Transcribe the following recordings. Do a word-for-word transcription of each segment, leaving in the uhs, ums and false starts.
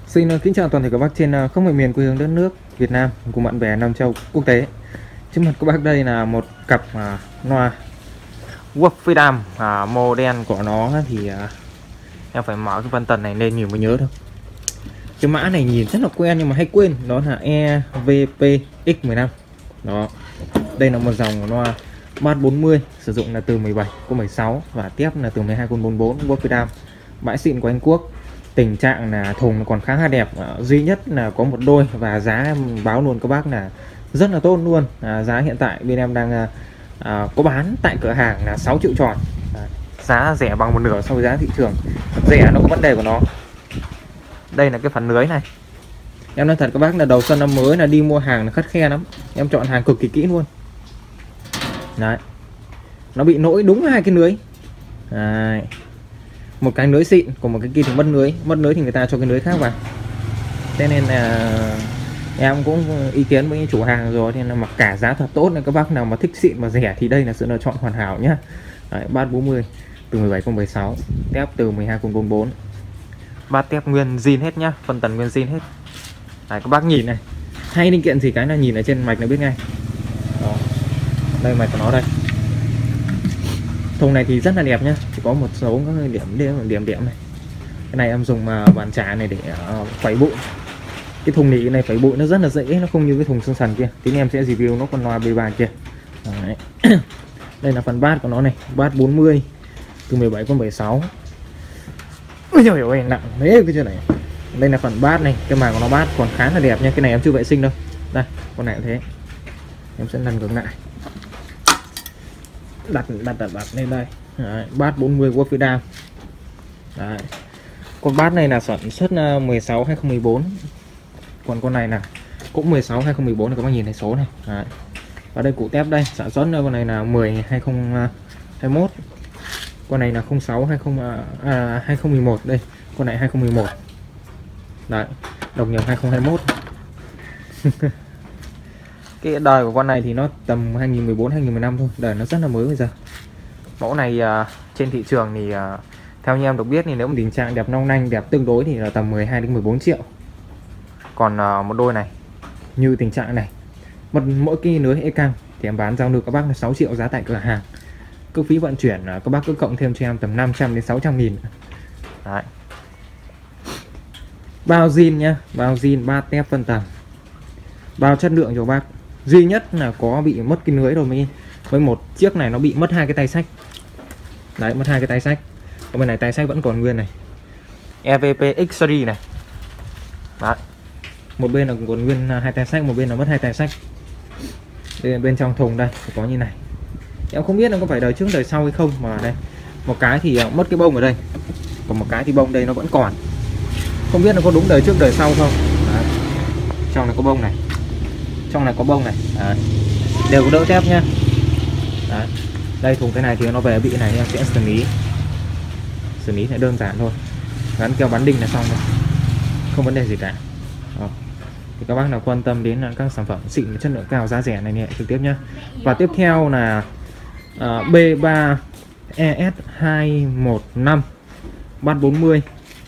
Xin kính chào toàn thể các bác trên khắp mọi miền quê hương đất nước Việt Nam cùng bạn bè Nam Châu quốc tế. Trước mặt các bác đây là một cặp à, loa Wolfram, à, model của nó thì à, em phải mở cái vân tần này lên nhìn mới nhớ thôi. Cái mã này nhìn rất là quen nhưng mà hay quên, đó là E V P X mười lăm. Đó. Đây là một dòng loa bass bốn mươi, sử dụng là từ mười bảy con mười sáu và tiếp là từ mười hai con bốn mươi bốn Wolfram. Bãi xịn của Anh Quốc. Tình trạng là thùng còn khá là đẹp, duy nhất là có một đôi và giá em báo luôn các bác là rất là tốt luôn. À, giá hiện tại bên em đang à, có bán tại cửa hàng là sáu triệu tròn. À, giá rẻ bằng một nửa so với giá thị trường. Rẻ nó có vấn đề của nó. Đây là cái phần lưới này. Em nói thật các bác là đầu xuân năm mới là đi mua hàng là khắt khe lắm. Em chọn hàng cực kỳ kỹ luôn. Đấy. Nó bị lỗi đúng hai cái lưới. Đấy. Một cái lưới xịn, còn một cái kia thì mất lưới, mất lưới thì người ta cho cái lưới khác vào. Thế nên là em cũng ý kiến với chủ hàng rồi, nên là mặc cả giá thật tốt nên các bác nào mà thích xịn và rẻ thì đây là sự lựa chọn hoàn hảo nhá. Đấy, bass bốn mươi từ mười bảy con mười sáu, tép từ mười hai con bốn mươi bốn. Bass tép nguyên zin hết nhá, phân tần nguyên zin hết. Đấy, các bác nhìn này, hay linh kiện gì cái là nhìn ở trên mạch là biết ngay. Đó. Đây mạch của nó đây. Thùng này thì rất là đẹp nhá, chỉ có một số các điểm điểm điểm điểm này. Cái này em dùng bàn trà này để uh, phẩy bụi. Cái thùng này, cái này phẩy bụi nó rất là dễ, nó không như cái thùng xương sần kia. Tí em sẽ review nó con loa B ba kia. Đấy. Đây là phần bass của nó này, bass bốn mươi từ mười bảy con mười sáu. Ôi trời ơi, nặng thế cái chuyện này. Đây là phần bass này, cái màng của nó bass còn khá là đẹp nha. Cái này em chưa vệ sinh đâu. Đây, con này cũng thế. Em sẽ lần ngược lại. Đặt đặt đặt đặt lên đây. Đấy, bass bốn mươi Wolfram. Đấy. Con bass này là sản xuất mười sáu hai không một bốn. Còn con này là cũng mười sáu hai không một bốn này, các bác nhìn thấy số này. Đấy. Và đây cụ tép đây, sản xuất con này là mười hai không hai mốt. Con này là không sáu hai không à, hai không một một đây. Con này hai không một một. Đấy, đồng nhập hai không hai mốt. Cái đời của con này thì nó tầm hai nghìn mười bốn hai nghìn mười lăm thôi, đời nó rất là mới bây giờ. Mẫu này uh, trên thị trường thì uh, theo như em được biết thì nếu mà tình trạng đẹp long lanh, đẹp tương đối thì là tầm mười hai đến mười bốn triệu. Còn uh, một đôi này như tình trạng này, một mỗi cái lưới e căng thì em bán giao lưu các bác là sáu triệu giá tại cửa hàng. Cước phí vận chuyển uh, các bác cứ cộng thêm cho em tầm năm trăm đến sáu trăm nghìn. Đấy. Bao zin nhá, bao zin, bass tép phân tầng. Bao chất lượng cho bác. Duy nhất là có bị mất cái lưới rồi mới với một chiếc này nó bị mất hai cái tay sách. Đấy, mất hai cái tay sách. Còn bên này tay sách vẫn còn nguyên này. E V P X series này. Đấy. Một bên là còn nguyên hai tay sách, một bên là mất hai tay sách. Đây, bên trong thùng đây có như này. Em không biết nó có phải đời trước đời sau hay không, mà đây một cái thì mất cái bông ở đây, còn một cái thì bông đây nó vẫn còn. Không biết nó có đúng đời trước đời sau không. Đấy. Trong này có bông này, trong này có bông này. Đấy. Đều có đỡ tép nhá. Đấy. Đây thùng cái này thì nó về bị này em sẽ xử lý. Xử lý sẽ đơn giản thôi, gắn keo bán đinh là xong rồi, không vấn đề gì cả. Đó. Thì các bác nào quan tâm đến các sản phẩm xịn chất lượng cao giá rẻ này nhẹ trực tiếp nhé. Và tiếp theo là uh, B ba E S hai một năm bass bốn mươi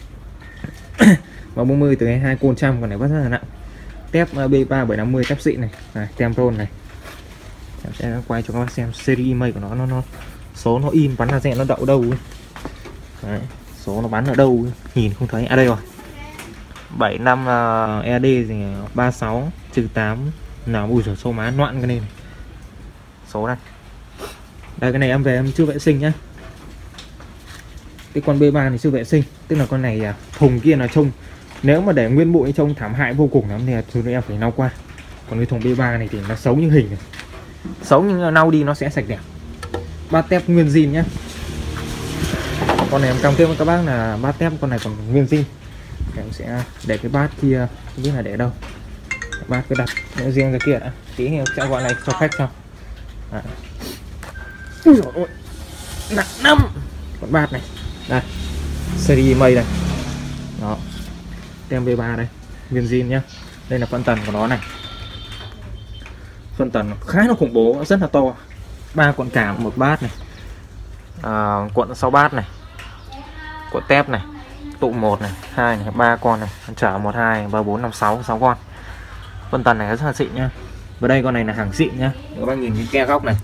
và bốn mươi từ hai mươi hai con trăm, còn này rất là nặng. Tép B ba bảy năm mươi tép xịn này, này tem roll này. Em sẽ quay cho các bác xem series email của nó, nó nó số nó in bắn laser nó đậu đâu ấy. Đấy, số nó bắn ở đâu ấy. Nhìn không thấy. À đây rồi. bảy năm uh, E D gì ba sáu trừ tám nào, ui giời số má loạn cái này, này. Số này. Đây cái này em về em chưa vệ sinh nhá. Cái con B ba này chưa vệ sinh, tức là con này thùng kia là trông nếu mà để nguyên bụi trông thảm hại vô cùng lắm thì chúng em phải lau qua. Còn cái thùng B ba này thì nó xấu như hình này. Xấu nhưng lau đi nó sẽ sạch đẹp. Bass tép nguyên zin nhá. Con này em cam kết với các bác là bass tép con này còn nguyên zin. Em sẽ để cái bass kia không biết là để đâu. Bass cứ đặt riêng ra kia đã. Tí em sẽ gọi này cho khách sau. À. Ui dồi ôi, nặng lắm. Con bass này. Đây. Series mây đây. Đó. Tem B ba đây. Nguyên zin nhá. Đây là phân tần của nó này. Phân tần khá là khủng bố, rất là to. Ba cuộn cảm một bass này. À, cuộn sáu bass này. Cuộn tép này. tụ một này, hai này, ba con này, chở một hai ba bốn năm sáu sáu con. Phân tần này nó rất là xịn nhá. Và đây con này là hàng xịn nhá. Các bác nhìn cái ke góc này.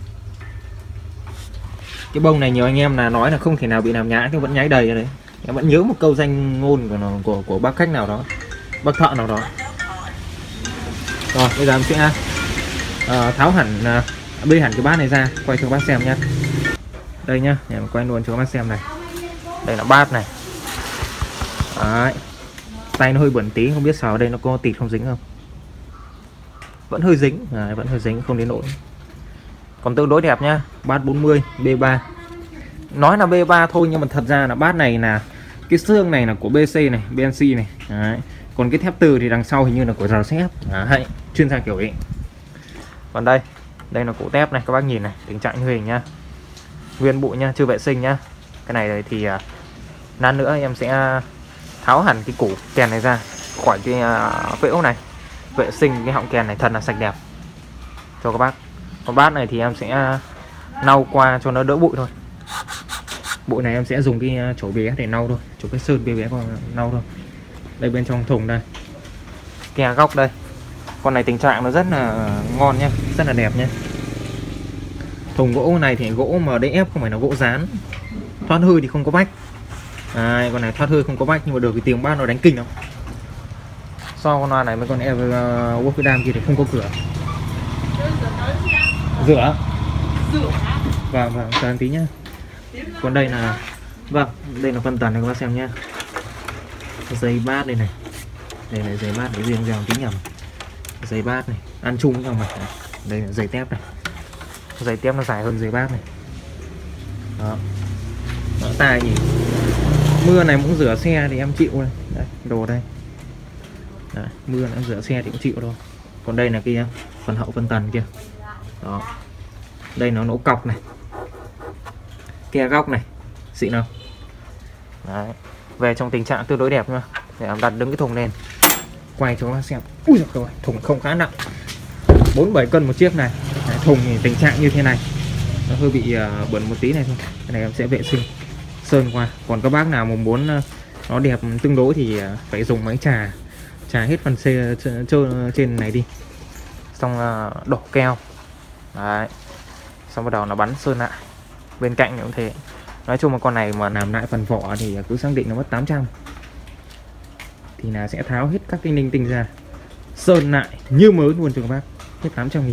Cái bông này nhiều anh em là nói là không thể nào bị làm nhã, nhưng vẫn nháy đầy ở đấy. Em vẫn nhớ một câu danh ngôn của nó, của của bác khách nào đó, bác thợ nào đó. Rồi bây giờ em sẽ uh, tháo hẳn uh, bê hẳn cái bát này ra, quay cho các bác xem nhá. Đây nhá, để em quay luôn cho các bác xem này. Đây là bát này. Đấy. Tay nó hơi bẩn tí, không biết sao ở đây nó có tịt không dính không. Vẫn hơi dính, à, vẫn hơi dính, không đến nỗi. Còn tương đối đẹp nhá. Bát bốn mươi B ba. Nói là B ba thôi nhưng mà thật ra là bát này là cái xương này là của bê xê này, bê en xê này. Đấy. Còn cái thép từ thì đằng sau hình như là của rờ ép. Đấy. Chuyên gia kiểu ấy. Còn đây, đây là cổ tép này, các bác nhìn này, tình trạng như hình nhá. Nguyên bụi nhá, chưa vệ sinh nhá. Cái này thì uh, lát nữa em sẽ tháo hẳn cái củ kèn này ra khỏi cái uh, phễu này, vệ sinh cái họng kèn này thật là sạch đẹp cho các bác. Còn bát này thì em sẽ lau qua cho nó đỡ bụi thôi. Bụi này em sẽ dùng cái chổi bé để lau thôi, chổi cái sơn bé bé còn lau thôi. Đây bên trong thùng đây, ke góc đây. Con này tình trạng nó rất là ngon nhá, rất là đẹp nhá. Thùng gỗ này thì gỗ mà đê ép, không phải là gỗ dán. Thoát hơi thì không có vách. À, con này thoát hơi không có vách nhưng mà được cái tiếng bát nó đánh kinh lắm. So con loa này với con Wolfram kia thì không có cửa. Rửa. Rửa. Vâng vâng, chờ tí nhá. Còn đây là, vâng, đây là phân tần này các bác xem nhá. Dây bát đây này. Đây là dây bát để riêng ra tí nhầm. Dây bát này, ăn chung với nhau mà. Đây là dây tép này. Dây tép nó dài hơn dây bát này. Đó. Đó, tài nhỉ. Mưa này cũng rửa xe thì em chịu đây. Đây, đồ đây. Đấy, mưa nó rửa xe thì cũng chịu thôi. Còn đây là kia, phần hậu phân tần kia. Đó. Đây nó nỗ cọc này. Ke góc này. Xịn không? Đấy. Về trong tình trạng tương đối đẹp nha. Để em đặt đứng cái thùng lên, quay cho các xem. Ui giời ơi, thùng không khá nặng, bốn mươi bảy cân một chiếc này. Đấy, thùng thì tình trạng như thế này, nó hơi bị uh, bẩn một tí này thôi. Cái này em sẽ vệ sinh sơn qua. Còn các bác nào mà muốn uh, nó đẹp tương đối thì uh, phải dùng máy trà trà hết phần xe trên này đi, xong uh, đổ keo. Đấy. Xong bắt đầu nó bắn sơn lại. Bên cạnh cũng thế. Nói chung là con này mà làm lại phần vỏ thì cứ xác định nó mất tám trăm. Thì là sẽ tháo hết các cái linh tinh ra, sơn lại như mới luôn cho các bác, hết tám trăm nghìn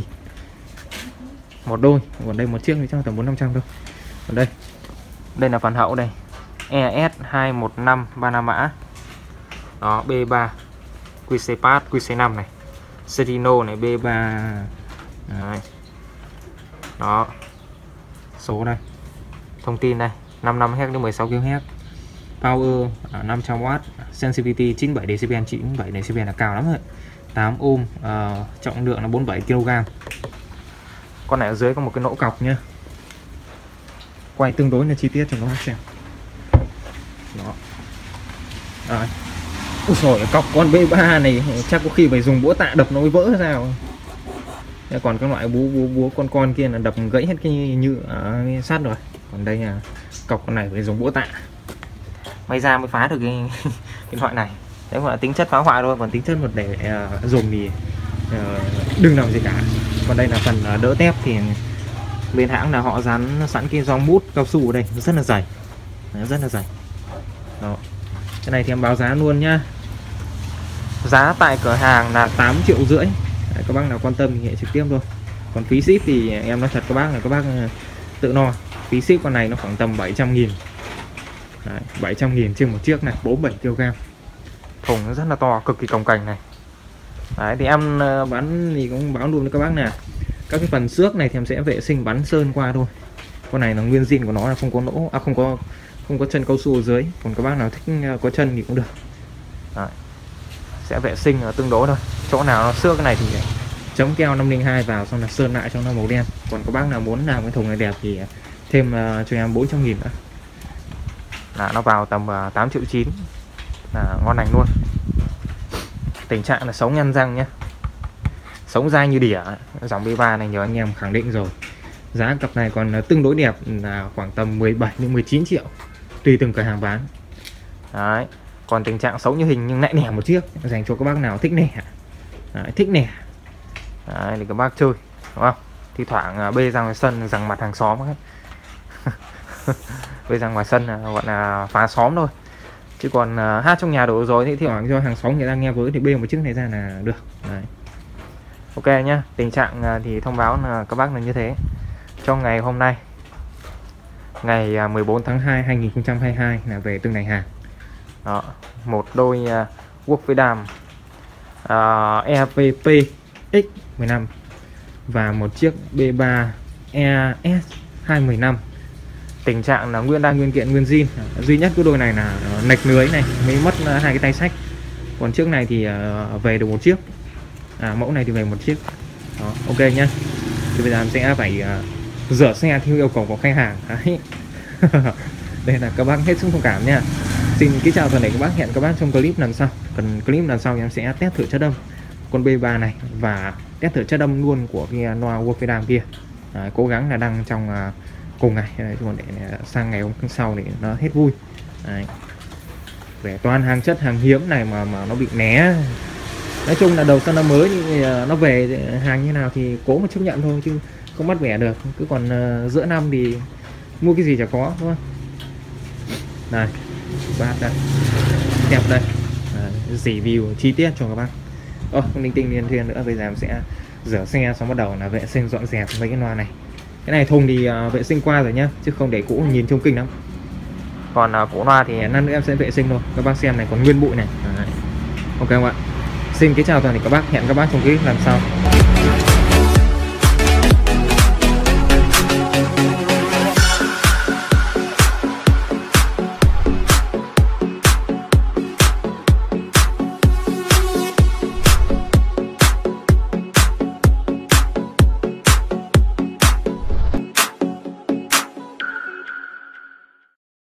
một đôi. Còn đây một chiếc thì chắc tầm bốn năm trăm thôi. Còn đây, đây là phần hậu đây, E S hai một năm ba năm mã. Đó, B ba Q C Pass Q C năm này, Serino này, B ba. Đấy. Đó, số đây, thông tin đây, năm mươi lăm héc đến mười sáu ki lô héc, power năm trăm oát, sensitivity chín mươi bảy decibel, chín mươi bảy decibel là cao lắm rồi, tám ohm, uh, trọng lượng là bốn mươi bảy ki lô gam. Con này ở dưới có một cái nỗ cọc nhá, quay tương đối là chi tiết cho các bác xem. Đó. Rồi. Ôi trời, cọc con B ba này chắc có khi phải dùng búa tạ đập nó mới vỡ ra. Còn các loại búa búa búa con con kia là đập gãy hết cái nhựa uh, sắt rồi. Còn đây là cọc con này phải dùng búa tạ, may ra mới phá được cái cái loại này. Đấy gọi là tính chất phá hoại thôi, còn tính chất một để uh, dùng thì uh, đừng làm gì cả. Còn đây là phần uh, đỡ tép thì bên hãng là họ dán sẵn cái gioăng mút cao su ở đây, nó rất là dày. Nó rất là dày. Đó. Cái này thì em báo giá luôn nhá. Giá tại cửa hàng là tám triệu rưỡi. Đấy, các bác nào quan tâm thì hệ trực tiếp thôi. Còn phí ship thì em nói thật các bác là các bác tự lo. Phí ship con này nó khoảng tầm bảy trăm nghìn. Đấy, bảy trăm nghìn trên một chiếc này, bốn mươi bảy ki lô gam. Thùng nó rất là to, cực kỳ cồng kềnh này. Đấy, thì em bán thì cũng báo luôn với các bác nè. Các cái phần xước này thì em sẽ vệ sinh bắn sơn qua thôi. Con này là nguyên zin của nó là không có nỗ, à không có không có chân cao su ở dưới. Còn các bác nào thích có chân thì cũng được. Đấy. Sẽ vệ sinh ở tương đối thôi. Chỗ nào nó xước cái này thì chấm keo năm không hai vào xong là sơn lại cho nó màu đen. Còn các bác nào muốn làm cái thùng này đẹp thì thêm uh, cho em bốn trăm nghìn nữa. Là nó vào tầm uh, tám triệu chín. Là ngon lành luôn. Tình trạng là sống nhăn răng nhé, sống dai như đỉa. Dòng B ba này nhiều anh em khẳng định rồi. Giá cặp này còn tương đối đẹp là khoảng tầm mười bảy đến mười chín triệu, tùy từng cửa hàng bán. Đấy. Còn tình trạng xấu như hình nhưng lại nẻ một chiếc, dành cho các bác nào thích nẻ. Đấy, thích nẻ đấy, thì các bác chơi đúng không, thi thoảng uh, bê ra ngoài sân rằng mặt hàng xóm ấy. Bê ra ngoài sân uh, gọi là phá xóm thôi, chứ còn uh, hát trong nhà đủ rồi thì thi thoảng cho hàng xóm người ta nghe với thì bê một chiếc này ra là được. Đấy. Ok nhá, tình trạng uh, thì thông báo là các bác là như thế. Trong ngày hôm nay ngày uh, mười bốn tháng hai hai nghìn không trăm hai mươi hai là về từng này hàng. Đó, một đôi uh, Wolfram uh, e pê pê X mười lăm và một chiếc B ba E S hai một năm. Tình trạng là nguyên đai nguyên kiện nguyên zin, duy nhất cái đôi này là nạch lưới này mới mất hai cái tay sách, còn chiếc này thì uh, về được một chiếc, à, mẫu này thì về một chiếc. Đó, ok nhá. Thì bây giờ em sẽ phải uh, rửa xe theo yêu cầu của khách hàng. Đấy. Đây là các bác hết sức thông cảm nha. Xin kính chào toàn thể các bác, hẹn các bác trong clip lần sau. Cần clip lần sau em sẽ test thử chất âm con B ba này và test thử chất âm luôn của cái loa Wolfram kia. Đấy, cố gắng là đăng trong uh, cùng ngày, còn để sang ngày hôm sau để nó hết vui. Đấy. Về toàn hàng chất hàng hiếm này mà mà nó bị né. Nói chung là đầu xuân năm mới thì nó về hàng như nào thì cố mà chấp nhận thôi chứ không bắt bẻ được. Cứ còn uh, giữa năm thì mua cái gì chả có, đúng không? Này, bát đây, kẹp đây, review chi tiết cho các bác. Ồ, không linh tinh liên thuyền nữa. Bây giờ em sẽ rửa xe xong bắt đầu là vệ sinh dọn dẹp với cái loa này. Cái này thùng thì uh, vệ sinh qua rồi nhá, chứ không để cũ nhìn trông kinh lắm. Còn uh, cũ loa thì năm nữa em sẽ vệ sinh thôi. Các bác xem này, còn nguyên bụi này. Đấy. Ok không ạ? Xin kính chào toàn thể các bác, hẹn các bác trong clip lần sau.